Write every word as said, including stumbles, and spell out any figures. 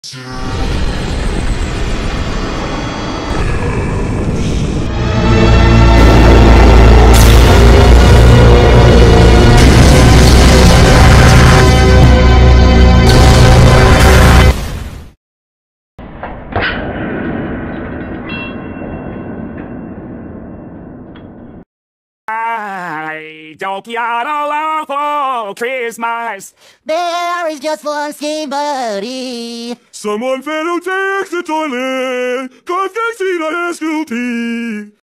I don't got a lot for Christmas. There is just one skibidi. Someone better take the toilet, cause they see the S K I B I D I.